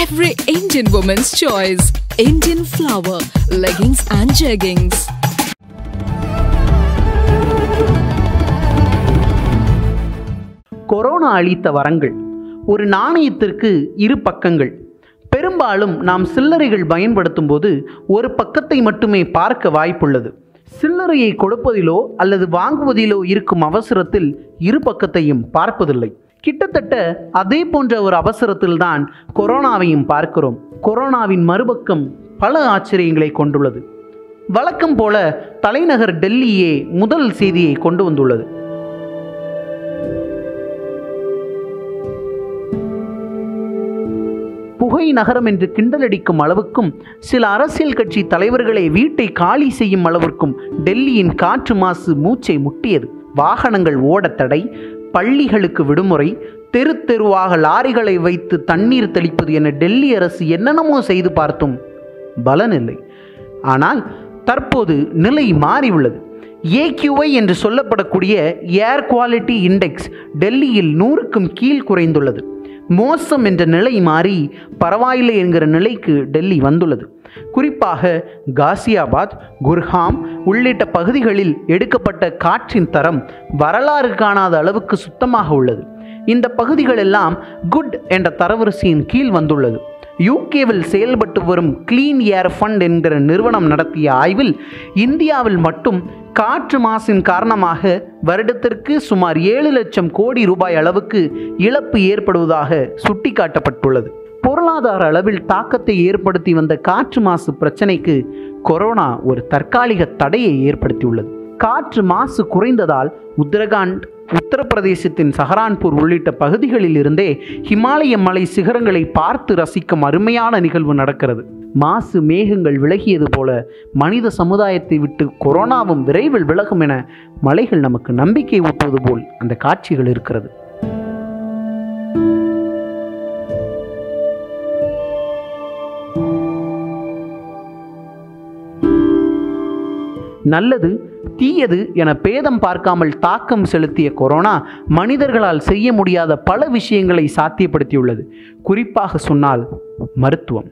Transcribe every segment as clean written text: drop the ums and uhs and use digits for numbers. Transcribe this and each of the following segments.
every Indian woman's choice. Indian Flower, leggings and jeggings. Corona அளித்த வரங்கள். ஒரு நாணயத்திற்கு இரு பக்கங்கள். பெரும்பாலும் நாம் சில்லறைகள் பயன்படுத்தும் போது ஒரு பக்கத்தை மட்டுமே பார்க்க வாய்ப்புள்ளது. சில்லறையை கொடுப்பதிலோ அல்லது வாங்குவதிலோ இருக்கும் அவசரத்தில் இரு பக்கத்தையும் பார்ப்பதில்லை. கிட்டத்தட்ட அதே போன்ற ஒரு அவசரத்தில்தான் கொரோனாவையும் பார்க்கிறோம். கொரோனாவின் மறுபக்கம் பல ஆச்சரியங்களை கொண்டுள்ளது. வழக்கம் போல தலைநகர் டெல்லியே முதல் செய்தியை கொண்டு வந்துள்ளது. புகை நகரம் என்று கிண்டலடிக்கும் அளவுக்கும் சில அரசியல் கட்சி தலைவர்களை வீட்டை காலி செய்யும் அளவிற்கும் டெல்லியின் காற்று மாசு மூச்சை முட்டியது. வாகனங்கள் ஓட தடை, பள்ளிகளுக்கு விடுமுறை, தெரு தெருவாக லாரிகளை வைத்து தண்ணீர் தெளிப்பது என டெல்லி அரசு என்னென்னமோ செய்து பார்த்தும் பலனில்லை. ஆனால் தற்போது நிலை மாறியுள்ளது. AQI என்று சொல்லப்படக்கூடிய ஏர் குவாலிட்டி இண்டெக்ஸ் டெல்லியில் 100க்கும் கீழ் குறைந்துள்ளது. மோசம் என்ற நிலை மாறி பரவாயில்லை என்கிற நிலைக்கு டெல்லி வந்துள்ளது. குறிப்பாக காசியாபாத், குர்ஹாம் உள்ளிட்ட பகுதிகளில் எடுக்கப்பட்ட காற்றின் தரம் வரலாறு காணாத அளவுக்கு சுத்தமாக உள்ளது. இந்த பகுதிகள் எல்லாம் குட் என்ற தரவரிசையின் கீழ் வந்துள்ளது. யூகேவில் செயல்பட்டு வரும் கிளீன் ஏர் ஃபண்ட் என்கிற நிறுவனம் நடத்திய ஆய்வில் இந்தியாவில் மட்டும் காற்று மாசின் காரணமாக வருடத்திற்கு சுமார் 7 லட்சம் கோடி ரூபாய் அளவுக்கு இழப்பு ஏற்படுவதாக சுட்டிக்காட்டப்பட்டுள்ளது. பொருளாதார அளவில் தாக்கத்தை ஏற்படுத்தி வந்த காற்று மாசு பிரச்சனைக்கு கொரோனா ஒரு தற்காலிக தடையை ஏற்படுத்தியுள்ளது. காற்று மாசு குறைந்ததால் உத்தரகாண்ட், உத்தரப்பிரதேசத்தின் சஹரான்பூர் உள்ளிட்ட பகுதிகளில் இருந்தே ஹிமாலய மலை சிகரங்களை பார்த்து ரசிக்கும் அருமையான நிகழ்வு நடக்கிறது. மாசு மேகங்கள் விலகியது போல மனித சமுதாயத்தை விட்டு கொரோனாவும் விரைவில் விலகும் என மலைகள் நமக்கு நம்பிக்கை ஊட்டுவது போல் அந்த காட்சிகள் இருக்கிறது. நல்லது தீயது என பேதம் பார்க்காமல் தாக்கம் செலுத்திய கொரோனா மனிதர்களால் செய்ய முடியாத பல விஷயங்களை சாத்தியப்படுத்தியுள்ளது. குறிப்பாக சொன்னால் மருத்துவம்.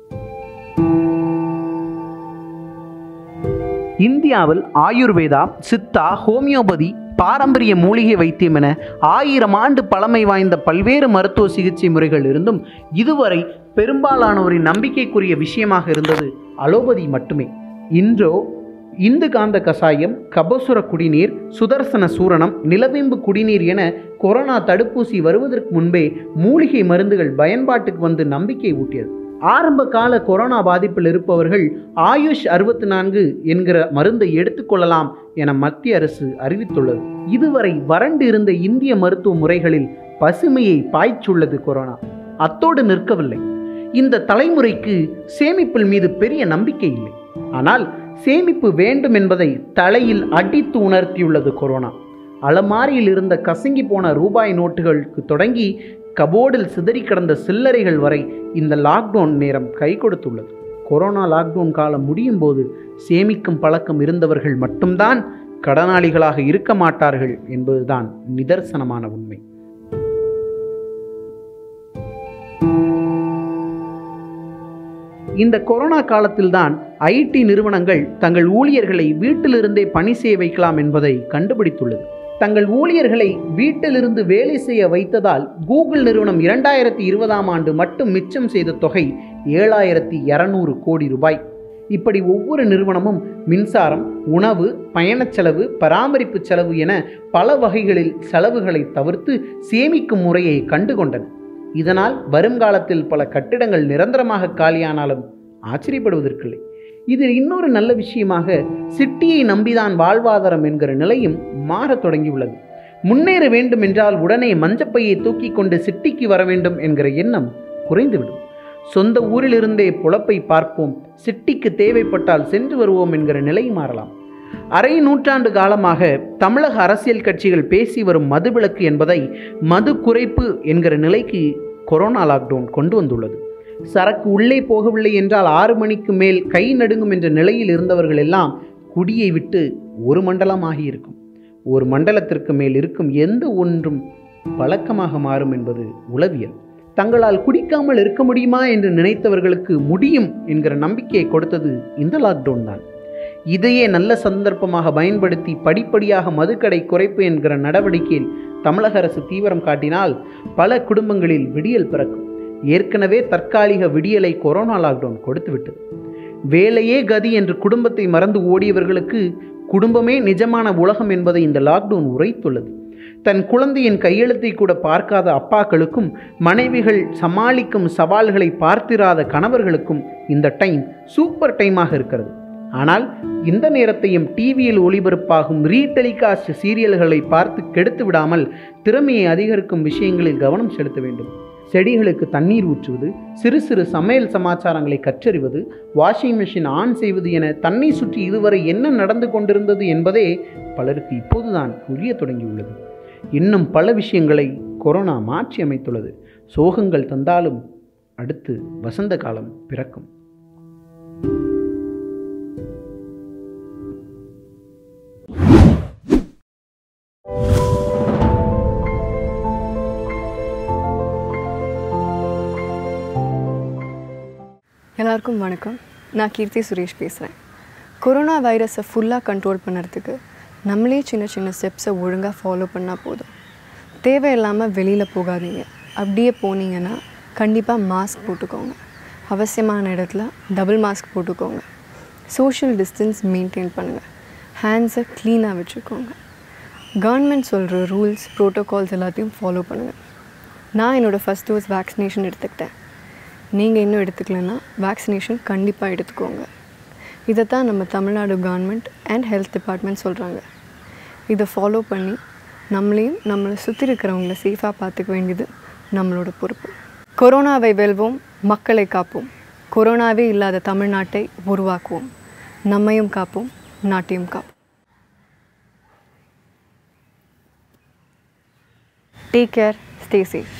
இந்தியாவில் ஆயுர்வேதா, சித்தா, ஹோமியோபதி, பாரம்பரிய மூலிகை வைத்தியம் என 1000 ஆண்டு பழமை வாய்ந்த பல்வேறு மருத்துவ சிகிச்சை முறைகள் இருந்தும் இதுவரை பெரும்பாலானோரின் நம்பிக்கைக்குரிய விஷயமாக இருந்தது அலோபதி மட்டுமே. இன்றோ இந்து காந்த கசாயம், கபசுர குடிநீர், சுதர்சன சூரணம், நிலவேம்பு குடிநீர் என கொரோனா தடுப்பூசி வருவதற்கு முன்பே மூலிகை மருந்துகள் பயன்பாட்டுக்கு வந்து நம்பிக்கை ஊட்டியது. ஆரம்ப கால கொரோனா பாதிப்பில் இருப்பவர்கள் ஆயுஷ் 64 என்கிற மருந்தை எடுத்துக்கொள்ளலாம் என மத்திய அரசு அறிவித்துள்ளது. இதுவரை வறண்டு இருந்த இந்திய மருத்துவ முறைகளில் பசுமையை பாய்ச்சுள்ளது கொரோனா. அத்தோடு நிற்கவில்லை. இந்த தலைமுறைக்கு சேமிப்பில் மீது பெரிய நம்பிக்கை இல்லை. ஆனால் சேமிப்பு வேண்டும் என்பதை தலையில் அடித்து உணர்த்தியுள்ளது கொரோனா. அலமாரியில் இருந்த கசங்கி போன ரூபாய் நோட்டுகளுக்கு தொடங்கி கபோர்டில் சிதறி கிடந்த சில்லறைகள் வரை இந்த லாக்டவுன் நேரம் கை கொடுத்துள்ளது. கொரோனா லாக்டவுன் காலம் முடியும் போது சேமிக்கும் பழக்கம் இருந்தவர்கள் மட்டும்தான் கடனாளிகளாக இருக்க மாட்டார்கள் என்பதுதான் நிதர்சனமான உண்மை. இந்த கொரோனா காலத்தில்தான் IT நிறுவனங்கள் தங்கள் ஊழியர்களை வீட்டிலிருந்தே பணி செய்ய வைக்கலாம் என்பதை கண்டுபிடித்துள்ளது. தங்கள் ஊழியர்களை வீட்டிலிருந்து வேலை செய்ய வைத்ததால் கூகுள் நிறுவனம் 2020ஆம் ஆண்டு மட்டும் மிச்சம் செய்த தொகை 7200 கோடி ரூபாய். இப்படி ஒவ்வொரு நிறுவனமும் மின்சாரம், உணவு, பயணச் செலவு, பராமரிப்பு செலவு என பல வகைகளில் செலவுகளை தவிர்த்து சேமிக்கும் முறையை கண்டுகொண்டன. இதனால் வருங்காலத்தில் பல கட்டிடங்கள் நிரந்தரமாக காலியானாலும் ஆச்சரியப்படுவதற்கில்லை. இதில் இன்னொரு நல்ல விஷயமாக சிட்டியை நம்பிதான் வாழ்வாதாரம் என்கிற நிலையும் மாறத் தொடங்கியுள்ளது. முன்னேற வேண்டும் என்றால் உடனே மஞ்சப்பையை தூக்கி கொண்டு சிட்டிக்கு வர வேண்டும் என்கிற எண்ணம் குறைந்துவிடும். சொந்த ஊரிலிருந்தே பொழப்பை பார்ப்போம், சிட்டிக்கு தேவைப்பட்டால் சென்று வருவோம் என்கிற நிலை மாறலாம். அரை நூற்றாண்டு காலமாக தமிழக அரசியல் கட்சிகள் பேசி வரும் மதுவிலக்கு என்பதை மது குறைப்பு என்கிற நிலைக்கு கொரோனா லாக்டவுன் கொண்டு வந்துள்ளது. சரக்கு உள்ளே போகவில்லை என்றால் 6 மணிக்கு மேல் கை நடுங்கும் என்ற நிலையில் இருந்தவர்கள் எல்லாம் குடியை விட்டு ஒரு மண்டலம் ஆகியிருக்கும். ஒரு மண்டலத்திற்கு மேல் இருக்கும் எந்த ஒன்றும் பழக்கமாக மாறும் என்பது உளவியல். தங்களால் குடிக்காமல் இருக்க முடியுமா என்று நினைத்தவர்களுக்கு முடியும் என்கிற நம்பிக்கையை கொடுத்தது இந்த லாக்டவுன் தான். இதையே நல்ல சந்தர்ப்பமாக பயன்படுத்தி படிப்படியாக மதுக்கடை குறைப்பு என்கிற நடவடிக்கையில் தமிழக அரசு தீவிரம் காட்டினால் பல குடும்பங்களில் விடியல் பிறக்கும். ஏற்கனவே தற்காலிக விடியலை கொரோனா லாக்டவுன் கொடுத்துவிட்டது. வேலையே கதி என்று குடும்பத்தை மறந்து ஓடியவர்களுக்கு குடும்பமே நிஜமான உலகம் என்பதை இந்த லாக்டவுன் உரைத்துள்ளது. தன் குழந்தையின் கையெழுத்தை கூட பார்க்காத அப்பாக்களுக்கும் மனைவிகள் சமாளிக்கும் சவால்களை பார்த்திராத கணவர்களுக்கும் இந்த டைம் சூப்பர் டைமாக இருக்கிறது. ஆனால் இந்த நேரத்தையும் டிவியில் ஒளிபரப்பாகும் ரீடெலிகாஸ்ட் சீரியல்களை பார்த்து கெடுத்து விடாமல் திறமையை அதிகரிக்கும் விஷயங்களில் கவனம் செலுத்த வேண்டும். செடிகளுக்கு தண்ணீர் ஊற்றுவது, சிறு சிறு சமையல் சமாச்சாரங்களை கற்றறிவது, வாஷிங் மிஷின் ஆன் செய்வது என தன்னை சுற்றி இதுவரை என்ன நடந்து கொண்டிருந்தது என்பதே பலருக்கு இப்போதுதான் புரிய தொடங்கியுள்ளது. இன்னும் பல விஷயங்களை கொரோனா மாற்றி அமைத்துள்ளது. சோகங்கள் தந்தாலும் அடுத்து வசந்த காலம் பிறக்கும். எல்லாருக்கும் வணக்கம். நான் கீர்த்தி சுரேஷ் பேசுகிறேன். கொரோனா வைரஸை ஃபுல்லாக கண்ட்ரோல் பண்ணுறதுக்கு நம்மளே சின்ன சின்ன ஸ்டெப்ஸை ஒழுங்காக ஃபாலோ பண்ணால் போதும். தேவையில்லாமல் வெளியில் போகாதீங்க. அப்படியே போனீங்கன்னா கண்டிப்பாக மாஸ்க் போட்டுக்கோங்க. அவசியமான இடத்துல டபுள் மாஸ்க் போட்டுக்கோங்க. சோஷியல் டிஸ்டன்ஸ் மெயின்டைன் பண்ணுங்கள். ஹேண்ட்ஸை க்ளீனாக வச்சுக்கோங்க. கவர்மெண்ட் சொல்கிற ரூல்ஸ் ப்ரோட்டோகால்ஸ் எல்லாத்தையும் ஃபாலோ பண்ணுங்கள். நான் என்னோடய ஃபஸ்ட் டோஸ் வேக்சினேஷன் எடுத்துக்கிட்டேன். நீங்கள் இன்னும் எடுத்துக்கலன்னா வேக்சினேஷன் கண்டிப்பாக எடுத்துக்கோங்க. இதைத்தான் நம்ம Tamil Nadu government and health department சொல்கிறாங்க. இதை ஃபாலோ பண்ணி நம்மளையும் நம்மளை சுற்றி இருக்கிறவங்கள சேஃபாக பார்த்துக்க வேண்டியது நம்மளோட பொறுப்பு. கொரோனாவை வெல்வோம், மக்களை காப்போம். கொரோனாவே இல்லாத தமிழ்நாட்டை உருவாக்குவோம். நம்மையும் காப்போம், நாட்டையும் காப்போம். Take care, stay safe.